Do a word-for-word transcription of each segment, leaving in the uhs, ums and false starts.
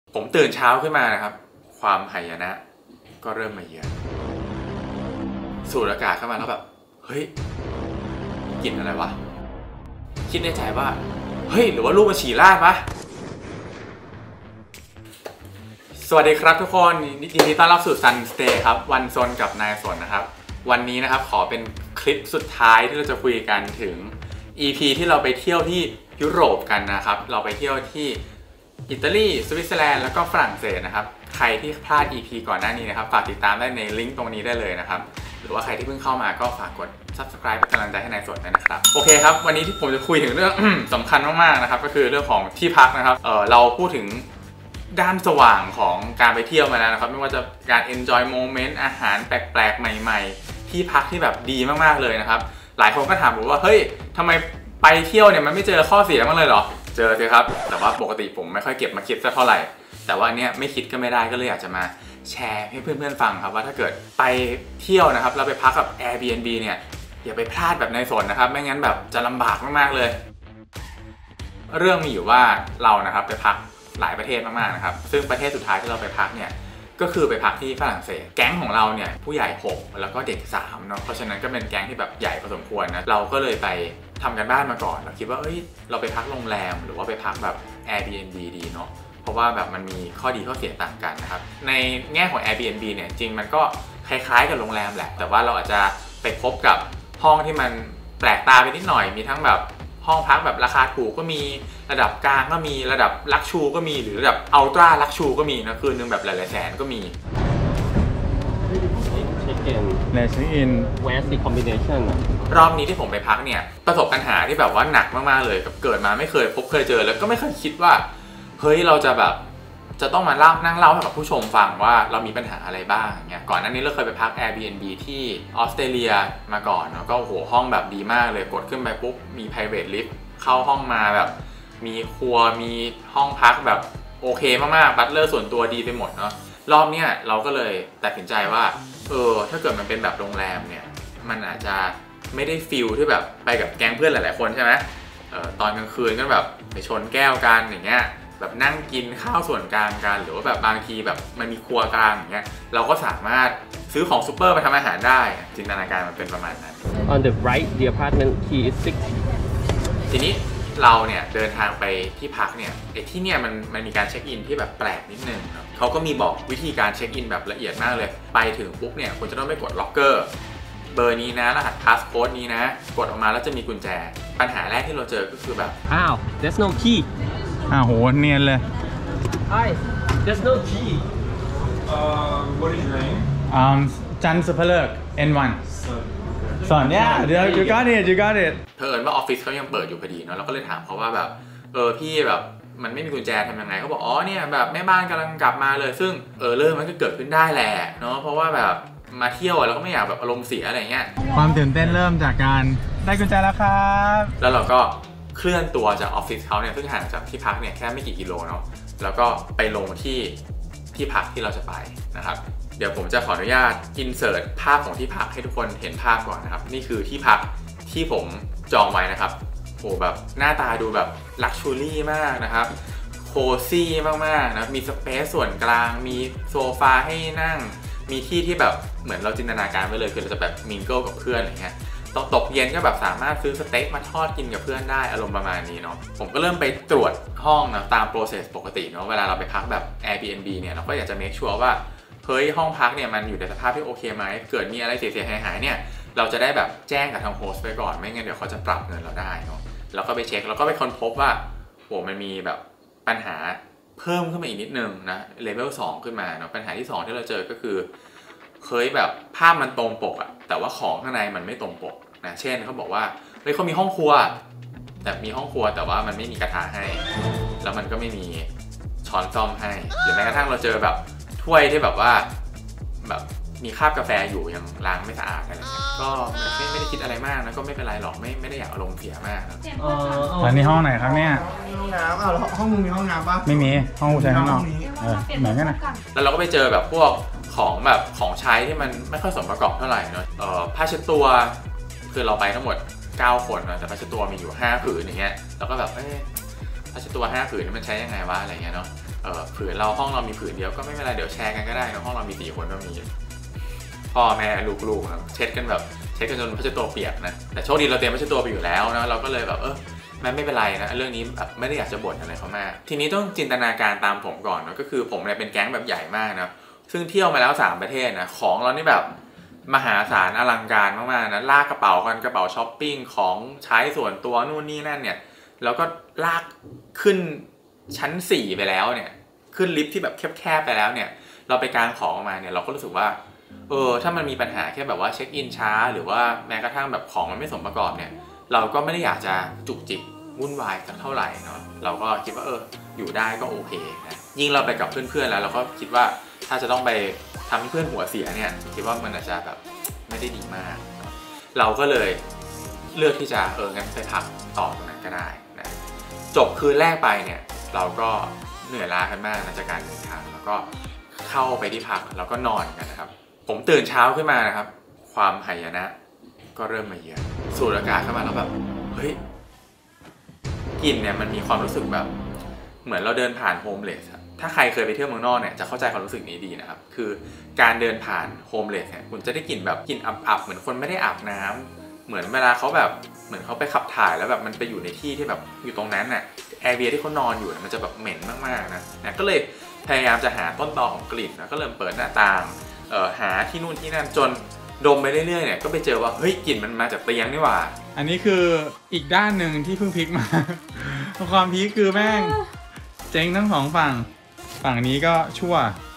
ผมตื่นเช้าขึ้นมานะครับความหายนะก็เริ่มมาเยือนสูดอากาศเข้ามาแล้วแบบเฮ้ยกลิ่นอะไรวะคิดในใจว่าเฮ้ยหรือว่าลูกมาฉี่ราดปะสวัสดีครับทุกคนยินดีต้อนรับสู่ Sun Stay ครับวันซนกับนายสนนะครับวันนี้นะครับขอเป็นคลิปสุดท้ายที่เราจะคุยกันถึง อี พี ที่เราไปเที่ยวที่ยุโรปกันนะครับเราไปเที่ยวที่อิตาลีสวิตเซอร์แลนด์แล้วก็ฝรั่งเศสนะครับใครที่พลาด อี พี ก่อนหน้านี้นะครับฝากติดตามได้ในลิงก์ตรงนี้ได้เลยนะครับหรือว่าใครที่เพิ่งเข้ามาก็ฝากกด Subscribe เป็นกำลังใจให้นายสนด้วยนะครับโอเคครับวันนี้ที่ผมจะคุยถึงเรื่อง สำคัญมากๆนะครับก็คือเรื่องของที่พักนะครับเออเราพูดถึงด้านสว่างของการไปเที่ยวมาแล้วนะครับไม่ว่าจะการ enjoy moment อาหารแปลกๆใหม่ๆที่พักที่แบบดีมากๆเลยนะครับหลายคนก็ถามผมว่าเฮ้ยทำไมไปเที่ยวเนี่ยมันไม่เจอข้อเสียมั้างเลยเหรอเจอสิครับแต่ว่าปกติผมไม่ค่อยเก็บมาคิดสักเท่าไหร่แต่ว่าเนี้ยไม่คิดก็ไม่ได้ก็เลยอยากจะมาแชร์ให้เพื่อนๆฟังครับว่าถ้าเกิดไปเที่ยวนะครับแล้วไปพักกับ Airbnb เนี่ยอย่าไปพลาดแบบในสนนะครับไม่งั้นแบบจะลำบากมากๆเลยเรื่องมีอยู่ว่าเรานะครับไปพักหลายประเทศมากๆนะครับซึ่งประเทศสุดท้ายที่เราไปพักเนี่ยก็คือไปพักที่ฝรั่งเศสแก๊งของเราเนี่ยผู้ใหญ่หกแล้วก็เด็กสามเนาะเพราะฉะนั้นก็เป็นแก๊งที่แบบใหญ่พอสมควรนะเราก็เลยไปทำกันบ้านมาก่อนเราคิดว่าเอ้ยเราไปพักโรงแรมหรือว่าไปพักแบบ Airbnb ดีเนาะเพราะว่าแบบมันมีข้อดีข้อเสียต่างกันนะครับในแง่ของ Airbnb เนี่ยจริงมันก็คล้ายๆกับโรงแรมแหละแต่ว่าเราอาจจะไปพบกับห้องที่มันแปลกตาไปนิดหน่อยมีทั้งแบบห้องพักแบบราคาถูกก็มีระดับกลางก็มีระดับลักชูก็มีหรือระดับอัลตร้าลักชูก็มีนะคืนนึงแบบหลายๆแสนก็มีเช็คอินในเช็คอิน Where's the combination รอบนี้ที่ผมไปพักเนี่ยประสบปัญหาที่แบบว่าหนักมากๆเลยกับเกิดมาไม่เคยพบเคยเจอแล้วก็ไม่เคยคิดว่าเฮ้ยเราจะแบบจะต้องมาเล่านั่งเล่าให้กับผู้ชมฟังว่าเรามีปัญหาอะไรบ้างเงี้ยก่อนหน้านี้เราเคยไปพัก Airbnb ที่ออสเตรเลียมาก่อนแล้วก็โหห้องแบบดีมากเลยกดขึ้นไปปุ๊บมี private lift เข้าห้องมาแบบมีครัวมีห้องพักแบบโอเคมากๆบัตเลอร์ส่วนตัวดีไปหมดเนาะรอบเนี้ยเราก็เลยตัดสินใจว่าเออถ้าเกิดมันเป็นแบบโรงแรมเนี่ยมันอาจจะไม่ได้ฟิลที่แบบไปกับแก๊งเพื่อนหลายๆคนใช่ไหมเออตอนกลางคืนก็แบบไปชนแก้วกันอย่างเงี้ยแบบนั่งกินข้าวส่วนกลางกันหรือว่าแบบบางทีแบบมันมีครัวกลางอย่างเงี้ยเราก็สามารถซื้อของซูเปอร์มาทำอาหารได้จินตนาการมันเป็นประมาณนั้น On the right the apartment key is six ทีนี้เราเนี่ยเดินทางไปที่พักเนี่ยไอ้ที่เนี่ยมันมันมีการเช็คอินที่แบบแปลกนิดนึงครับเขาก็มีบอกวิธีการเช็คอินแบบละเอียดมากเลยไปถึงปุ๊บเนี่ยคุณจะต้องไปกดล็อกเกอร์เบอร์นี้นะรหัสพาสโค้ดนี้นะกดออกมาแล้วจะมีกุญแจปัญหาแรกที่เราเจอก็คือแบบอ้าว there's no key อ้าวโหเนียนเลย Hi there's no key Uh, what is your name? um จันทร์สุภเลิก เอ็น วัน สอนเนี่ยเดี๋ยว you got it you got it เผอิญว่าออฟฟิศเขายังเปิดอยู่พอดีเนาะเราก็เลยถามเขาว่าแบบเออพี่แบบมันไม่มีกุญแจทำยังไงเขาบอกอ๋อเนี่ยแบบแม่บ้านกำลังกลับมาเลยซึ่งเออเรื่องมันก็เกิดขึ้นได้แหละเนาะเพราะว่าแบบมาเที่ยวเราก็ไม่อยากแบบอารมณ์เสียอะไรเงี้ยความตื่นเต้นเริ่มจากการได้กุญแจแล้วครับแล้วเราก็เคลื่อนตัวจากออฟฟิศเขาเนี่ยซึ่งห่างจากที่พักเนี่ยแค่ไม่กี่กิโลเนาะแล้วก็ไปลงที่ที่พักที่เราจะไปนะครับเดี๋ยวผมจะขออนุญาตอินเสิร์ตภาพของที่พักให้ทุกคนเห็นภาพก่อนนะครับนี่คือที่พักที่ผมจองไว้นะครับโหแบบหน้าตาดูแบบลักชัวรี่มากนะครับโคซี่มากๆนะมีสเปซส่วนกลางมีโซฟาให้นั่งมีที่ที่แบบเหมือนเราจินตนาการไว้เลยคือเราจะแบบมิงเกิลกับเพื่อนอะไรเงี้ยตกตกเย็นก็แบบสามารถซื้อสเต็กมาทอดกินกับเพื่อนได้อารมณ์ประมาณนี้เนาะผมก็เริ่มไปตรวจห้องนะตามโปรเซสปกติเนาะเวลาเราไปพักแบบ Airbnb เนี่ยเราก็อยากจะเมคชัวร์ว่าเฮ้ยห้องพักเนี่ยมันอยู่ในสภาพที่โอเคไหมเกิดมีอะไรเสียหายหายเนี่ยเราจะได้แบบแจ้งกับทางโฮสต์ไปก่อนไม่งั้นเดี๋ยวเขาจะปรับเงินเราได้เนาะเราก็ไปเช็คแล้วก็ไปค้นพบว่าโหมันมีแบบปัญหาเพิ่มขึ้นมาอีกนิดนึงนะเลเวลสองขึ้นมาเนาะปัญหาที่สองที่เราเจอก็คือเคยแบบภาพมันตรงปกอะแต่ว่าของข้างในมันไม่ตรงปกนะเช่นเขาบอกว่าเฮ้ยเขามีห้องครัวแต่มีห้องครัวแต่ว่ามันไม่มีกระทะให้แล้วมันก็ไม่มีช้อนซ่อมให้หรือแม้กระทั่งเราเจอแบบถ้วยที่แบบว่าแบบมีคราบกาแฟอยู่ยังล้างไม่สะอาดอะไรเงี้ยก็ไม่ไม่ได้คิดอะไรมากนะก็ไม่เป็นไรหรอกไม่ไม่ได้อยากอารมณ์เสียมากนะอันนี้ห้องไหนครับเนี่ยห้องน้ำอ้าวแล้วห้องมึงมีห้องน้ำปะไม่มีห้องกูใช้ข้างนอกเออเหมือนกันนะแล้วเราก็ไปเจอแบบพวกของแบบของใช้ที่มันไม่ค่อยสมประกอบเท่าไหร่เนาะเอ่อผ้าเช็ดตัวคือเราไปทั้งหมดเก้าคนนะแต่ผ้าเช็ดตัวมีอยู่ห้าผืนอย่างเงี้ยแล้วก็แบบเอ๊ะผ้าเช็ดตัวห้าผืนนี่มันใช้ยังไงวะอะไรเงี้ยเนาะเออผืนเราห้องเรามีผืนเดียวก็ไม่เป็นไรเดี๋ยวแชร์กันก็ได้นะห้องเรามีสี่คนก็มีพ่อแม่ลูกๆนะเช็ดกันแบบเช็ดกันจนผ้าเช็ดตัวเปียกนะแต่โชคดีเราเตรียมผ้าเช็ดตัวไปอยู่แล้วนะเราก็เลยแบบเออแม่ไม่เป็นไรนะเรื่องนี้แบบไม่ได้อยากจะบ่นอะไรเขามากทีนี้ต้องจินตนาการตามผมก่อนนะก็คือผมเนี่ยเป็นแก๊งแบบใหญ่มากนะซึ่งเที่ยวมาแล้วสามประเทศนะของเรานี่แบบมหาศาลอลังการมากๆนะลากกระเป๋ากันกระเป๋าช้อปปิ้งของใช้ส่วนตัวนู่นนี่นั่นเนี่ยแล้วก็ลากขึ้นชั้นสี่ไปแล้วเนี่ยขึ้นลิฟต์ที่แบบแคบๆไปแล้วเนี่ยเราไปกางของออกมาเนี่ยเราก็รู้สึกว่าเออถ้ามันมีปัญหาแค่แบบว่าเช็คอินช้าหรือว่าแม้กระทั่งแบบของมันไม่สมประกอบเนี่ยเราก็ไม่ได้อยากจะจุกจิกวุ่นวายสักเท่าไหร่เนาะเราก็คิดว่าเอออยู่ได้ก็โอเคนะยิ่งเราไปกับเพื่อนๆแล้วเราก็คิดว่าถ้าจะต้องไปทำให้เพื่อนหัวเสียเนี่ยคิดว่ามันอาจจะแบบไม่ได้ดีมากเราก็เลยเลือกที่จะเอองั้นไปพักต่อตรงนั้นก็ได้นะจบคืนแรกไปเนี่ยเราก็เหนื่อยล้ากันมากนะจากการเดินทางแล้วก็เข้าไปที่พักแล้วก็นอนกันนะครับผมตื่นเช้าขึ้นมานะครับความหายนะก็เริ่มมาเยือนสูดอากาศเข้ามาแล้วแบบเฮ้ยกลิ่นเนี่ยมันมีความรู้สึกแบบเหมือนเราเดินผ่านโฮมเลสถ้าใครเคยไปเที่ยวเมืองนอกเนี่ยจะเข้าใจความรู้สึกนี้ดีนะครับคือการเดินผ่านโฮมเลสเนี่ยคุณจะได้กลิ่นแบบกลิ่นอับๆเหมือนคนไม่ได้อาบน้ำเหมือนเวลาเขาแบบเหมือนเขาไปขับถ่ายแล้วแบบมันไปอยู่ในที่ที่แบบอยู่ตรงนั้นน่ะแอร์เรียที่เขานอนอยู่มันจะแบบเหม็นมากๆนะนะก็เลยพยายามจะหาต้นตอของกลิ่นนะก็เริ่มเปิดหน้าต่างเอ่อหาที่นู่นที่นั่นจนดมไปเรื่อยๆเนี่ยก็ไปเจอว่าเฮ้ยกลิ่นมันมาจากเตียงนี่หว่าอันนี้คืออีกด้านหนึ่งที่เพิ่งพลิกมา ความพีคคือแม่งเจ๊งทั้งสองฝั่งฝั่งนี้ก็ชั่ว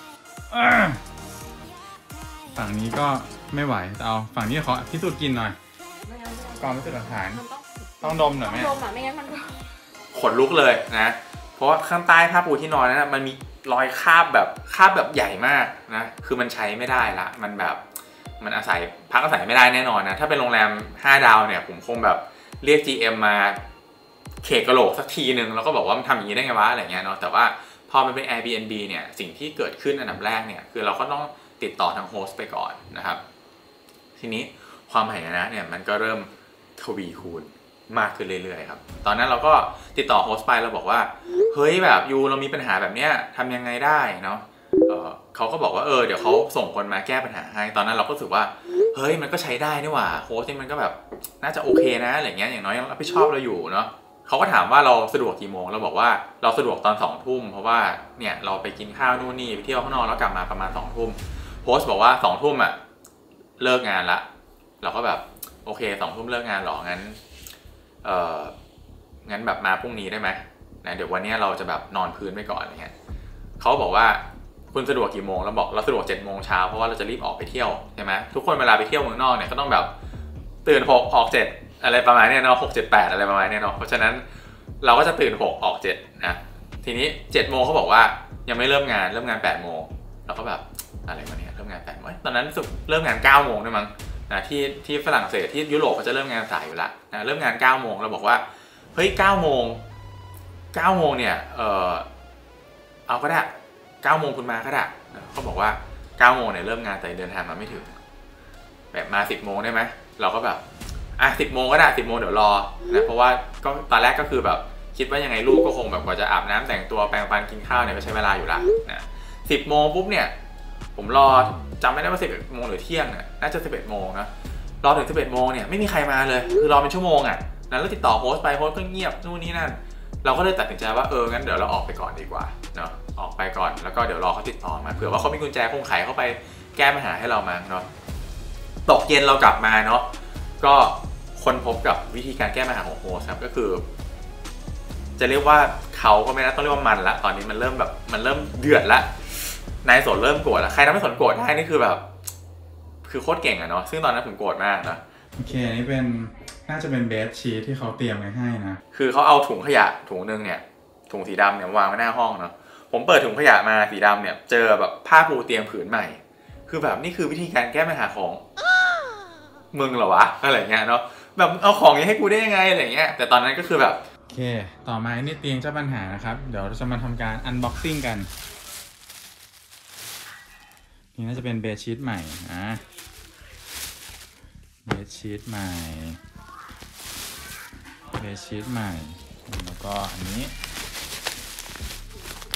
ฝั่งนี้ก็ไม่ไหวแต่เอาฝั่งนี้ขอพิสูจน์กินหน่อยก่อนพิสูจน์หลักฐานต้องดมหน่อยแม่ต้องดมอ่ะไม่งั้นมันขนลุกเลยนะเพราะว่าข้างใต้ผ้าปูที่นอนนั้นมันมีรอยคราบแบบคราบแบบใหญ่มากนะคือมันใช้ไม่ได้ละมันแบบมันอาศัยพักอาศัยไม่ได้แน่นอนนะถ้าเป็นโรงแรมห้าดาวเนี่ยผมคงแบบเรียก จี เอ็ม มาเขกกระโหลกสักทีนึงแล้วก็บอกว่ามันทำอย่างนี้ได้ไงวะอะไรเงี้ยเนาะแต่ว่าพอมันเป็น Airbnb เนี่ยสิ่งที่เกิดขึ้นอันดับแรกเนี่ยคือเราก็ต้องติดต่อทางโฮสต์ไปก่อนนะครับทีนี้ความหายนะเนี่ยมันก็เริ่มทวีคูณมากขึ้นเรื่อยๆครับตอนนั้นเราก็ติดต่อโฮสต์ไปเราบอกว่าเฮ้ยแบบยูเรามีปัญหาแบบเนี้ยทำยังไงได้เนาะเออเขาก็บอกว่าเออเดี๋ยวเขาส่งคนมาแก้ปัญหาให้ตอนนั้นเราก็รู้สึกว่าเฮ้ยมันก็ใช้ได้นี่หว่าโฮสต์นี่มันก็แบบน่าจะโอเคนะอะไรเงี้ยอย่างน้อยยังรับผิดชอบเราอยู่เนาะเขาก็ถามว่าเราสะดวกกี่โมงเราบอกว่าเราสะดวกตอนสองทุ่มเพราะว่าเนี่ยเราไปกินข้าวนู่นนี่ไปเที่ยวข้างนอกแล้วกลับมาประมาณสองทุ่มโฮสต์บอกว่าสองทุ่มอ่ะเลิกงานละเราก็แบบโอเคสองทุ่มเลิกงานหรองั้นเอองั้นแบบมาพรุ่งนี้ได้ไหมนะเดี๋ยววันนี้เราจะแบบนอนพื้นไปก่อนอะไรเงี้ยเขาบอกว่าคุณสะดวกกี่โมงเราบอกเราสะดวกเจ็ดโมงเช้าเพราะว่าเราจะรีบออกไปเที่ยวใช่ไหมทุกคนเวลาไปเที่ยวเมืองนอกเนี่ยก็ต้องแบบตื่นหกออกเจ็ดอะไรประมาณนี้เนาะหกเจ็ดแปดอะไรประมาณนี้เนาะเพราะฉะนั้นเราก็จะตื่นหกออกเจ็ดนะทีนี้เจ็ดโมงเขาบอกว่ายังไม่เริ่มงานเริ่มงานแปดโมงเราก็แบบอะไรวะเนี่ยเริ่มงานแปดโมงตอนนั้นเริ่มงานเก้าโมงด้วยมั้งนะที่ที่ฝรั่งเศสที่ยุโรปเขาจะเริ่มงานสายอยู่ละนะเริ่มงานเก้าโมงเราบอกว่าเฮ้ยเก้าโมงเก้าโมงเนี่ยเออเอาก็ได้เก้าโมงคุณมาก็ได้เขาบอกว่าเก้าโมงเนี่ยเริ่มงานแต่เดินทางมาไม่ถึงแบบมาสิบโมงได้ไหมเราก็แบบอ่ะสิบโมงก็ได้สิบโมงเดี๋ยวรอนะเพราะว่าก็ตอนแรกก็คือแบบคิดว่ายังไงลูกก็คงแบบกว่าจะอาบน้ำแต่งตัวแปรงฟันกินข้าวเนี่ยก็ใช้เวลาอยู่ละนะสิบโมงปุ๊บเนี่ยผมรอจำไม่ได้ว่าสิบเอ็ดโมงหรือเที่ยงเนี่ยน่าจะสิบเอ็ดโมงนะรอถึงสิบเอ็ดโมงเนี่ยไม่มีใครมาเลยคือรอเป็นชั่วโมงอ่ะนั้นเราติดต่อโฮสต์ไปโฮสต์ก็เงียบนู่นนี่นั่นเราก็เลยตัดสินใจว่าเอองั้นเดี๋ยวเราออกไปก่อนดีกว่าเนาะออกไปก่อนแล้วก็เดี๋ยวรอเขาติดต่อมาเผื่อว่าเขามีกุญแจคงไขเข้าไปแก้ปัญหาให้เรามาเนาะตกเย็นเรากลับมาเนาะก็ค้นพบกับวิธีการแก้ปัญหาของโฮสต์ครับก็คือจะเรียกว่าเขาก็ไม่ได้ต้องเรียกว่ามันละตอนนี้มันเริ่มแบบมันเริ่มเดือดละนายสนเริ่มโกรธแล้วใครทำให้สนโกรธได้นี่คือแบบคือโคตรเก่งอะเนาะซึ่งตอนนั้นผมโกรธมากนะโอเคอันนี้เป็นน่าจะเป็นเบสชีทที่เขาเตรียมไว้ให้นะคือเขาเอาถุงขยะถุงนึงเนี่ยถุงสีดำเนี่ยวางไว้หน้าห้องเนาะผมเปิดถุงขยะมาสีดำเนี่ยเจอแบบผ้าปูเตียงผืนใหม่คือแบบนี่คือวิธีการแก้ปัญหาของมึงเหรอวะอะไรเงี้ยเนาะแบบเอาของนี้ให้กูได้ยังไงอะไรเงี้ยแต่ตอนนั้นก็คือแบบโอเคต่อมานี่เตียงเจ้าปัญหานะครับเดี๋ยวเราจะมาทำการอันบ็อกซิ่งกันนี่น่าจะเป็นเบสชีทใหม่นะเบสชีทใหม่เบสชีทใหม่แล้วก็อันนี้แถ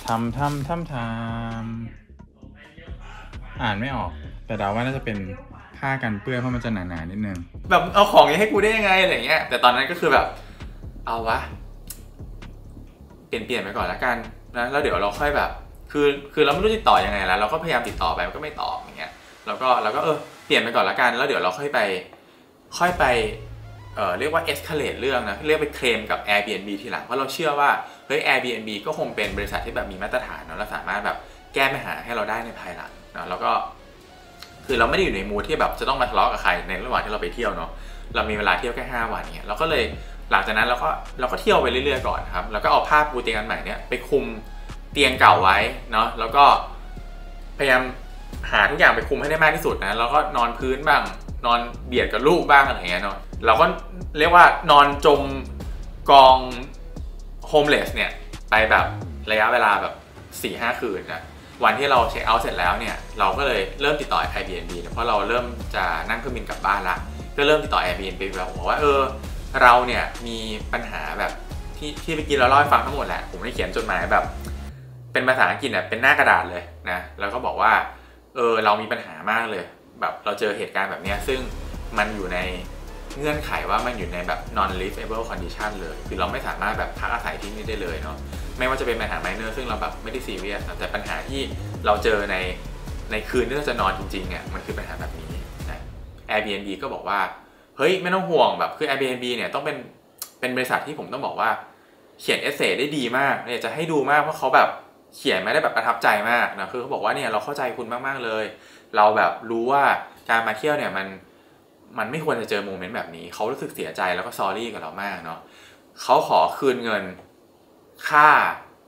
ทำทำทำทำอ่านไม่ออกแต่เดาว่าน่าจะเป็นผ้ากันเปื้อนเพราะมันจะหนาๆนิดนึงแบบเอาของนี้ให้กูได้ยังไงอะไรเงี้ยแต่ตอนนั้นก็คือแบบเอาวะเปลี่ยนเปลี่ยนไปก่อนละกันนะแล้วเดี๋ยวเราค่อยแบบคือคือเราไม่รู้ติดต่อยังไงแล้วเราก็พยายามติดต่อไปมันก็ไม่ตอบอย่างเงี้ยแล้วก็เราก็เออเปลี่ยนไปก่อนละกันแล้วเดี๋ยวเราค่อยไปค่อยไปเอ่อเรียกว่า escalate เรื่องนะเรียกไปเคลมกับ Airbnb ทีหลังเพราะเราเชื่อว่าเฮ้ย Airbnb ก็คงเป็นบริษัทที่แบบมีมาตรฐานเนาะแล้วสามารถแบบแก้ปัญหาให้เราได้ในภายหลังนะแล้วก็คือเราไม่ได้อยู่ในมูดที่แบบจะต้องมาทะเลาะกับใครในระหว่างที่เราไปเที่ยวเนาะเรามีเวลาเที่ยวแค่ห้าวันเนี่ยเราก็เลยหลังจากนั้นเราก็เราก็เที่ยวไปเรื่อยๆก่อนครับแล้วก็เอาผ้าปูเตียงอันใหม่เนี่ยไปคุมเตียงเก่าไว้เนาะแล้วก็พยายามหาทุกอย่างไปคุมให้ได้มากที่สุดนะแล้วก็นอนพื้นบ้างนอนเบียดกับลูกบ้างอะไรเงี้ยเนาะเราก็เรียกว่านอนจมกองโฮมเลสเนี่ยไปแบบระยะเวลาแบบ สี่ห้า คืนนะวันที่เราเช็คเอาท์เสร็จแล้วเนี่ยเราก็เลยเริ่มติดต่อ Airbnb เพราะเราเริ่มจะนั่งเครื่องบินกลับบ้านละก็เริ่มติดต่อ Airbnb แบบบอกว่าเออเราเนี่ยมีปัญหาแบบที่ที่เมื่อกี้เราเล่าให้ฟังทั้งหมดแหละผมได้เขียนจดหมายแบบเป็นภาษาอังกฤษเนี่ยเป็นหน้ากระดาษเลยนะแล้วก็บอกว่าเออเรามีปัญหามากเลยแบบเราเจอเหตุการณ์แบบนี้ซึ่งมันอยู่ในเงื่อนไขว่ามันอยู่ในแบบ non livable condition เลยคือเราไม่สามารถแบบพักอาศัยที่นี่ได้เลยเนาะไม่ว่าจะเป็นปัญหา minor ซึ่งเราแบบไม่ได้ซีเรียสแต่ปัญหาที่เราเจอในในคืนที่เราจะนอนจริงๆเนี่ยมันคือปัญหาแบบนี้นะ Airbnb ก็บอกว่าเฮ้ยไม่ต้องห่วงแบบคือ Airbnb เนี่ยต้องเป็นเป็นบริษัทที่ผมต้องบอกว่าเขียนเอเซได้ดีมากเนี่ยจะให้ดูมากเพราะเขาแบบเขียนมาได้แบบประทับใจมากนะคือเขาบอกว่าเนี่ยเราเข้าใจคุณมากๆเลยเราแบบรู้ว่าการมาเที่ยวเนี่ยมันมันไม่ควรจะเจอโมเมนต์แบบนี้เขารู้สึกเสียใจแล้วก็ซอรี่กับเรามากเนาะเขาขอคืนเงินค่า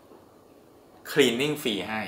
cleaning fee ให้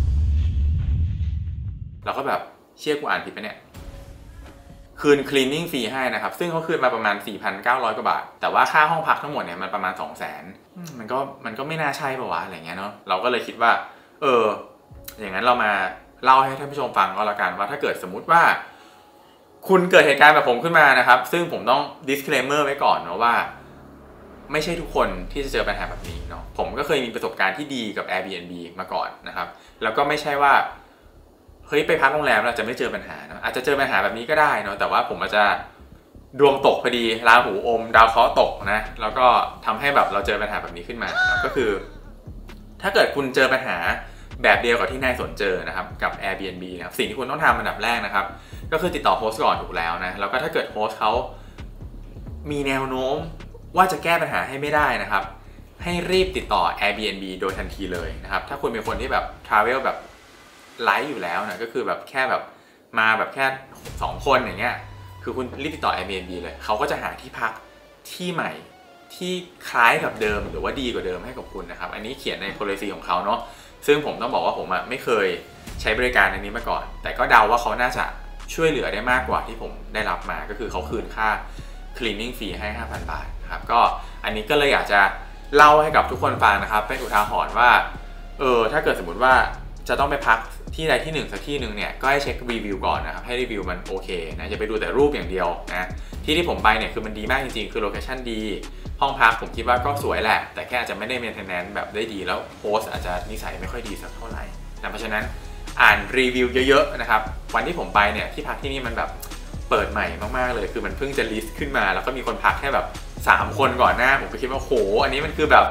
เราก็แบบเชี่ยกูอ่านผิดไปเนี่ยคืน cleaning fee ให้นะครับซึ่งเขาคืนมาประมาณ สี่พันเก้าร้อย กว่าบาทแต่ว่าค่าห้องพักทั้งหมดเนี่ยมันประมาณ สองแสน มันก็มันก็ไม่น่าใช่ป่าววะอะไรเงี้ยเนาะเราก็เลยคิดว่าเอออย่างนั้นเรามาเล่าให้ท่านผู้ชมฟังก็แล้วกันว่าถ้าเกิดสมมุติว่าคุณเกิดเหตุการณ์แบบผมขึ้นมานะครับซึ่งผมต้อง disclaimer ไว้ก่อนเนาะว่าไม่ใช่ทุกคนที่จะเจอปัญหาแบบนี้เนาะผมก็เคยมีประสบการณ์ที่ดีกับ Airbnb มาก่อนนะครับแล้วก็ไม่ใช่ว่าเฮ้ยไปพักโรงแรมเราจะไม่เจอปัญหาเนาะอาจจะเจอปัญหาแบบนี้ก็ได้เนาะแต่ว่าผมอาจจะดวงตกพอดีราหูอมดาวเคราะห์ตกนะแล้วก็ทำให้แบบเราเจอปัญหาแบบนี้ขึ้นมาก็คือถ้าเกิดคุณเจอปัญหาแบบเดียวกับที่นายสนเจอนะครับกับ Airbnb นะครับสิ่งที่คุณต้องทำอันดับแรกนะครับก็คือติดต่อโฮสต์ก่อนถูกแล้วนะแล้วก็ถ้าเกิดโฮสต์เขามีแนวโน้มว่าจะแก้ปัญหาให้ไม่ได้นะครับให้รีบติดต่อ Airbnb โดยทันทีเลยนะครับถ้าคุณเป็นคนที่แบบ travel แบบไลฟ์อยู่แล้วนะก็คือแบบแค่แบบมาแบบแค่สองคนอย่างเงี้ยคือคุณรีบติดต่อ Airbnb เลยเขาก็จะหาที่พักที่ใหม่ที่คล้ายกับเดิมหรือว่าดีกว่าเดิมให้กับคุณนะครับอันนี้เขียนใน policy ของเขาเนาะซึ่งผมต้องบอกว่าผมอะไม่เคยใช้บริการอันนี้มาก่อนแต่ก็เดาว่าเขาน่าจะช่วยเหลือได้มากกว่าที่ผมได้รับมาก็คือเขาคืนค่า cleaning fee ให้ ห้าพัน บาทครับก็อันนี้ก็เลยอยากจะเล่าให้กับทุกคนฟังนะครับเป็นอุทาหรณ์ว่าเออถ้าเกิดสมมติว่าจะต้องไปพักที่ใดที่หนึ่งสักที่หนึ่งเนี่ยก็ให้เช็ครีวิวก่อนนะครับให้รีวิวมันโอเคนะอย่าไปดูแต่รูปอย่างเดียวนะที่ที่ผมไปเนี่ยคือมันดีมากจริงๆคือโลเคชั่นดีห้องพักผมคิดว่าก็สวยแหละแต่แค่อาจจะไม่ได้เมนเทนแนนซ์แบบได้ดีแล้วโฮสต์อาจจะนิสัยไม่ค่อยดีสักเท่าไหร่นะเพราะฉะนั้นอ่านรีวิวเยอะๆนะครับวันที่ผมไปเนี่ยที่พักที่นี่มันแบบเปิดใหม่มากๆเลยคือมันเพิ่งจะลิสต์ขึ้นมาแล้วก็มีคนพักแค่แบบสามคนก่อนหน้าผมก็คิดว่าโหอันนี้มันคือแบบ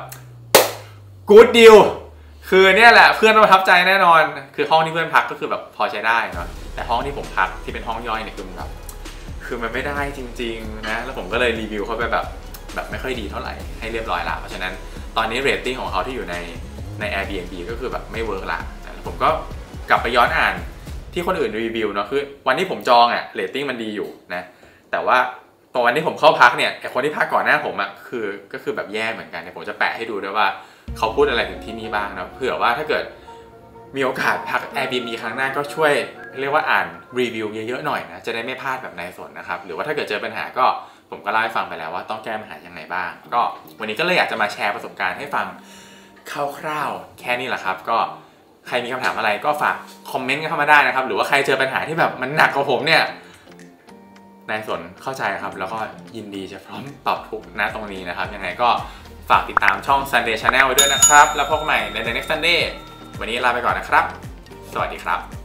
good deal คือเนี่ยแหละเพื่อนประทับใจแน่นอนคือห้องที่เพื่อนพักก็คือแบบพอใช้ได้เนาะแต่ห้องที่ผมพักที่เป็นห้องย่อยเนี่ยคือมันแบบคือมันไม่ได้จริงๆนะแล้วผมก็เลยรีวิวเขาไปแบบแบบไม่ค่อยดีเท่าไหร่ให้เรียบร้อยละเพราะฉะนั้นตอนนี้เรตติ้งของเขาที่อยู่ในใน Airbnb ก็คือแบบไม่เวิร์กละแล้วผมก็กลับไปย้อนอ่านที่คนอื่นรีวิวเนาะคือวันที่ผมจองอ่ะเรตติ้งมันดีอยู่นะแต่ว่าตอนวันที่ผมเข้าพักเนี่ยไอคนที่พักก่อนหน้าผมอ่ะคือก็คือแบบแย่เหมือนกันเดี๋ยวผมจะแปะให้ดูด้วยว่าเขาพูดอะไรถึงที่นี่บ้างนะเผื่อว่าถ้าเกิดมีโอกาสพัก Airbnb ครั้งหน้าก็ช่วยเรียกว่าอ่านรีวิวเยอะๆหน่อยนะจะได้ไม่พลาดแบบนายสนนะครับหรือว่าถ้าเกิดเจอปัญหาก็ผมก็เล่าให้ฟังไปแล้วว่าต้องแก้ปัญหายังไงบ้างก็วันนี้ก็เลยอยากจะมาแชร์ประสบการณ์ให้ฟังคร่าวๆแค่นี้แหละครับก็ใครมีคำถามอะไรก็ฝากคอมเมนต์กันเข้ามาได้นะครับหรือว่าใครเจอปัญหาที่แบบมันหนักกว่าผมเนี่ยนายสนเข้าใจครับแล้วก็ยินดีจะพร้อมปรับทุกณตรงนี้นะครับยังไงก็ฝากติดตามช่อง Sunday Channel ไว้ด้วยนะครับแล้วพบกันใหม่ใน The Next Sunday วันนี้ลาไปก่อนนะครับ สวัสดีครับ